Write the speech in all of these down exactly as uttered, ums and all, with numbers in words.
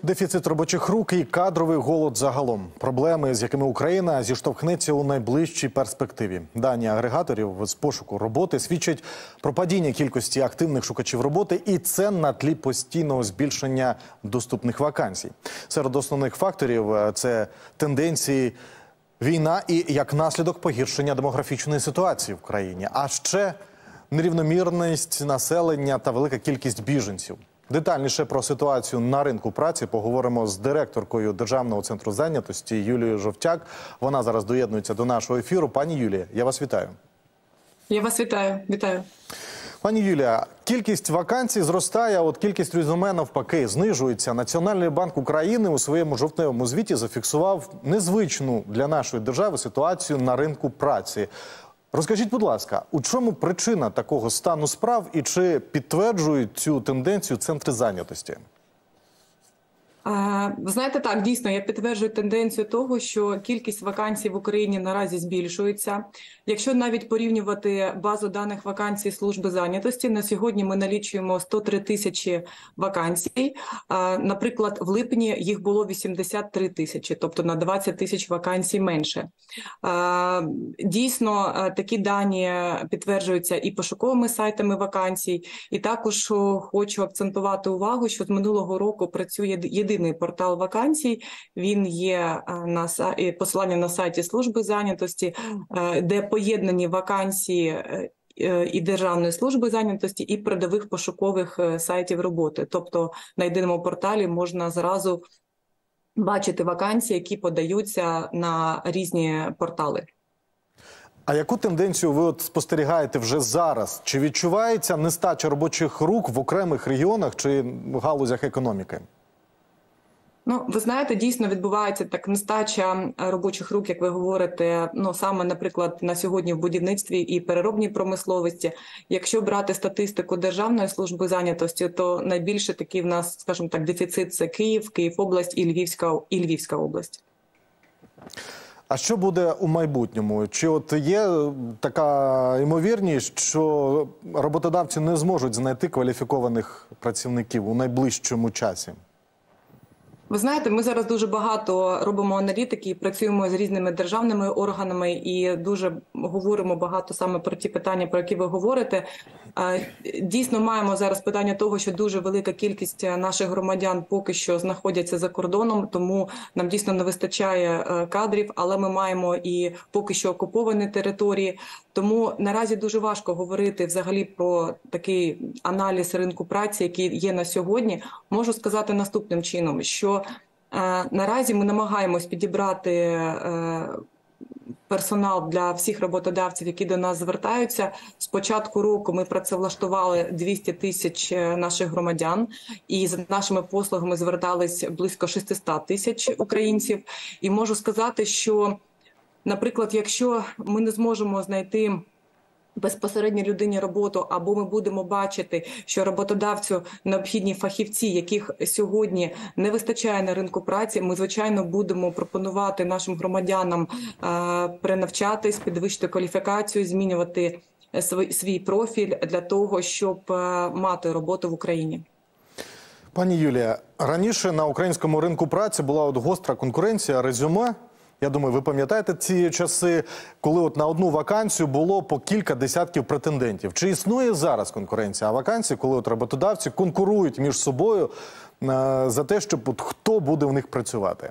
Дефіцит робочих рук і кадровий голод загалом. Проблеми, з якими Україна зіштовхнеться у найближчій перспективі. Дані агрегаторів з пошуку роботи свідчать про падіння кількості активних шукачів роботи, і це на тлі постійного збільшення доступних вакансій. Серед основних факторів – це тенденції війна і, як наслідок, погіршення демографічної ситуації в країні. А ще нерівномірність населення та велика кількість біженців. Детальніше про ситуацію на ринку праці поговоримо з директоркою Державного центру зайнятості Юлією Жовтяк. Вона зараз доєднується до нашого ефіру. Пані Юлія, я вас вітаю. Я вас вітаю. Вітаю. Пані Юлія, кількість вакансій зростає, а от кількість резюме навпаки знижується. Національний банк України у своєму жовтневому звіті зафіксував незвичну для нашої держави ситуацію на ринку праці. Розкажіть, будь ласка, у чому причина такого стану справ і чи підтверджують цю тенденцію центри зайнятості? Ви знаєте, так, дійсно, я підтверджую тенденцію того, що кількість вакансій в Україні наразі збільшується. Якщо навіть порівнювати базу даних вакансій служби зайнятості, на сьогодні ми налічуємо сто три тисячі вакансій. Наприклад, в липні їх було вісімдесят три тисячі, тобто на двадцять тисяч вакансій менше. Дійсно, такі дані підтверджуються і пошуковими сайтами вакансій. І також хочу акцентувати увагу, що з минулого року працює єдиний Єдиний портал вакансій, він є на посилання на сайті служби зайнятості, де поєднані вакансії і Державної служби зайнятості, і передових пошукових сайтів роботи. Тобто на єдиному порталі можна зразу бачити вакансії, які подаються на різні портали. А яку тенденцію ви от спостерігаєте вже зараз? Чи відчувається нестача робочих рук в окремих регіонах чи галузях економіки? Ну, ви знаєте, дійсно відбувається так нестача робочих рук, як ви говорите, ну саме, наприклад, на сьогодні в будівництві і переробній промисловості. Якщо брати статистику Державної служби зайнятості, то найбільше такий в нас, скажімо так, дефіцит – це Київ, Київобласть і Львівська, і Львівська область. А що буде у майбутньому? Чи от є така ймовірність, що роботодавці не зможуть знайти кваліфікованих працівників у найближчому часі? Ви знаєте, ми зараз дуже багато робимо аналітики, працюємо з різними державними органами і дуже говоримо багато саме про ті питання, про які ви говорите. Дійсно, маємо зараз питання того, що дуже велика кількість наших громадян поки що знаходяться за кордоном, тому нам дійсно не вистачає кадрів, але ми маємо і поки що окуповані території. Тому наразі дуже важко говорити взагалі про такий аналіз ринку праці, який є на сьогодні. Можу сказати наступним чином, що е, наразі ми намагаємось підібрати е, персонал для всіх роботодавців, які до нас звертаються. З початку року ми працевлаштували двісті тисяч наших громадян, і за нашими послугами звертались близько шістсот тисяч українців. І можу сказати, що, наприклад, якщо ми не зможемо знайти безпосередньо людині роботу, або ми будемо бачити, що роботодавцю необхідні фахівці, яких сьогодні не вистачає на ринку праці, ми, звичайно, будемо пропонувати нашим громадянам е, перенавчатись, підвищити кваліфікацію, змінювати свій, свій профіль для того, щоб е, мати роботу в Україні. Пані Юлія, раніше на українському ринку праці була от гостра конкуренція, резюме. Я думаю, ви пам'ятаєте ці часи, коли от на одну вакансію було по кілька десятків претендентів. Чи існує зараз конкуренція вакансій, коли от роботодавці конкурують між собою е, за те, щоб от хто буде в них працювати?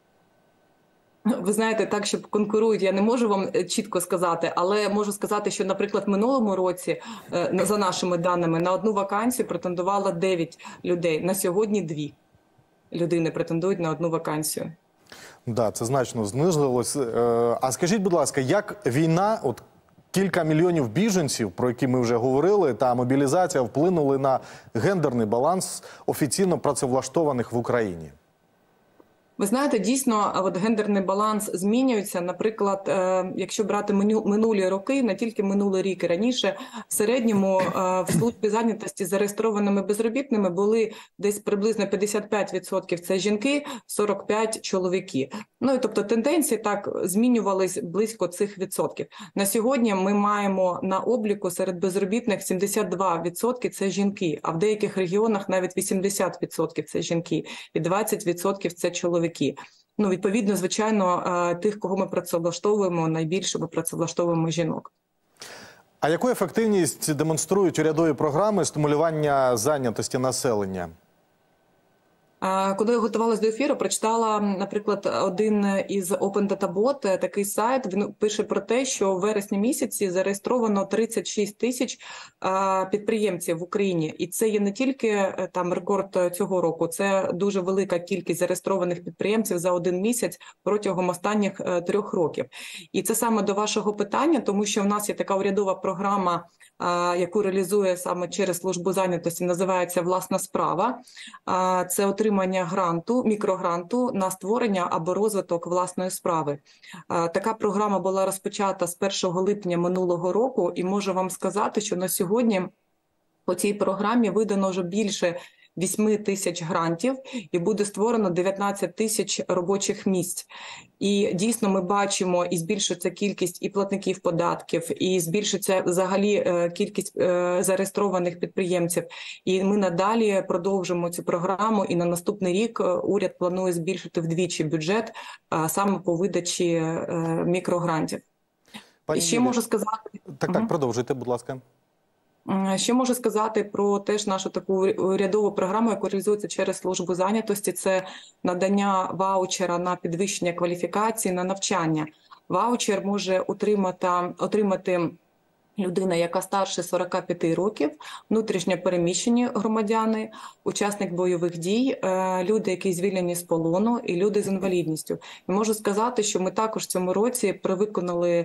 Ви знаєте, так, щоб конкурують, я не можу вам чітко сказати, але можу сказати, що, наприклад, в минулому році, за нашими даними, на одну вакансію претендувало дев'ять людей. На сьогодні дві людини претендують на одну вакансію. Да, це значно знизилось. А скажіть, будь ласка, як війна, от кілька мільйонів біженців, про які ми вже говорили, та мобілізація вплинули на гендерний баланс офіційно працевлаштованих в Україні? Ви знаєте, дійсно, от гендерний баланс змінюється. Наприклад, якщо брати минулі роки, не тільки минулий рік і раніше, в середньому в службі зайнятості зареєстрованими безробітними були десь приблизно п'ятдесят п'ять відсотків це жінки, сорок п'ять відсотків чоловіки. Ну і тобто тенденції так змінювались близько цих відсотків. На сьогодні ми маємо на обліку серед безробітних сімдесят два відсотки це жінки, а в деяких регіонах навіть вісімдесят відсотків це жінки і двадцять відсотків це чоловіки. Ну, відповідно, звичайно, тих, кого ми працевлаштовуємо, найбільше ми працевлаштовуємо жінок. А яку ефективність демонструють урядові програми стимулювання зайнятості населення? Коли я готувалась до ефіру, прочитала, наприклад, один із Open Data Bot, такий сайт, він пише про те, що в вересні місяці зареєстровано тридцять шість тисяч підприємців в Україні. І це є не тільки там рекорд цього року, це дуже велика кількість зареєстрованих підприємців за один місяць протягом останніх трьох років. І це саме до вашого питання, тому що в нас є така урядова програма, яку реалізує саме через службу зайнятості, називається «Власна справа». Це отримання гранту, мікрогранту на створення або розвиток власної справи. Така програма була розпочата з першого липня минулого року, і можу вам сказати, що на сьогодні по цій програмі видано вже більше вісім тисяч грантів і буде створено дев'ятнадцять тисяч робочих місць. І дійсно ми бачимо, і збільшується кількість і платників податків, і збільшується взагалі кількість зареєстрованих підприємців. І ми надалі продовжимо цю програму, і на наступний рік уряд планує збільшити вдвічі бюджет саме по видачі мікрогрантів. Пані І ще Юлія, можу сказати... Так, так, продовжуйте, будь ласка. Ще можу сказати про теж нашу таку урядову програму, яку реалізується через службу зайнятості. Це надання ваучера на підвищення кваліфікації, на навчання. Ваучер може отримати, отримати людина, яка старше сорока п'яти років, внутрішньо переміщені громадяни, учасник бойових дій, люди, які звільнені з полону, і люди з інвалідністю. І можу сказати, що ми також в цьому році привиконали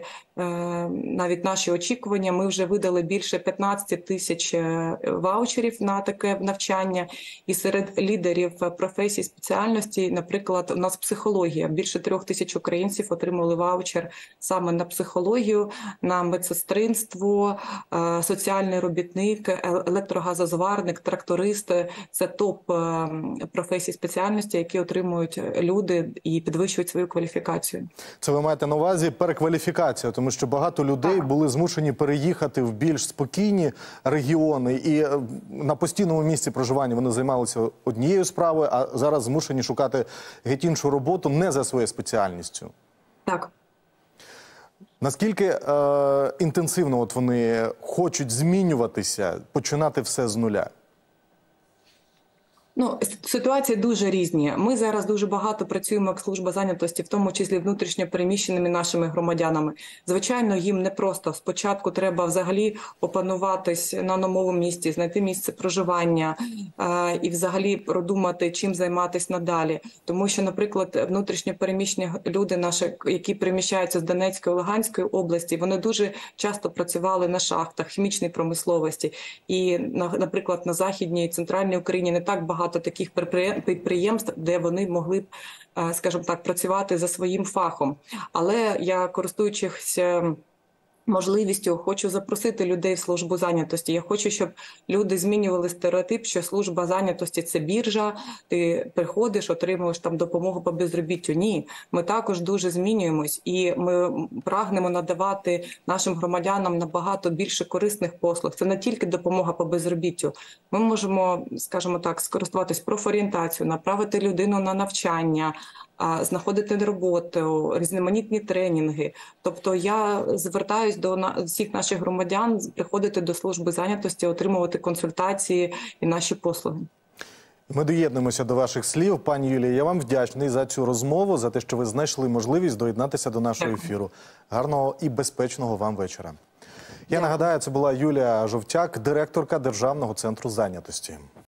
навіть наші очікування. Ми вже видали більше п'ятнадцять тисяч ваучерів на таке навчання. І серед лідерів професій, спеціальності, наприклад, у нас психологія. Більше трьох тисяч українців отримали ваучер саме на психологію, на медсестринство, соціальний робітник, електрогазозварник, тракторист – це топ професій спеціальності, які отримують люди і підвищують свою кваліфікацію. Це ви маєте на увазі перекваліфікацію, тому що багато людей так. були змушені переїхати в більш спокійні регіони, і на постійному місці проживання вони займалися однією справою, а зараз змушені шукати геть іншу роботу не за своєю спеціальністю. Так. Наскільки е, інтенсивно от вони хочуть змінюватися, починати все з нуля? Ну, ситуації дуже різні. Ми зараз дуже багато працюємо як служба зайнятості, в тому числі внутрішньо переміщеними нашими громадянами. Звичайно, їм не просто. Спочатку треба взагалі опануватись на новому місці, знайти місце проживання е і взагалі продумати, чим займатися надалі. Тому що, наприклад, внутрішньо переміщені люди наші, які переміщаються з Донецької, Луганської області, вони дуже часто працювали на шахтах, хімічній промисловості. І, наприклад, на Західній і Центральній Україні не так багато багато таких підприємств, де вони могли б, скажімо так, працювати за своїм фахом. Але я, користуючись можливістю, хочу запросити людей в службу зайнятості. Я хочу, щоб люди змінювали стереотип, що служба зайнятості – це біржа, ти приходиш, отримуєш там допомогу по безробіттю. Ні, ми також дуже змінюємось, і ми прагнемо надавати нашим громадянам набагато більше корисних послуг. Це не тільки допомога по безробіттю. Ми можемо, скажімо так, скористуватись профорієнтацією, направити людину на навчання, знаходити роботу, різноманітні тренінги. Тобто я звертаюсь до всіх наших громадян приходити до служби зайнятості, отримувати консультації і наші послуги. Ми доєднуємося до ваших слів. Пані Юлія, я вам вдячний за цю розмову, за те, що ви знайшли можливість доєднатися до нашого ефіру. Гарного і безпечного вам вечора. Я нагадаю, це була Юлія Жовтяк, директорка Державного центру зайнятості.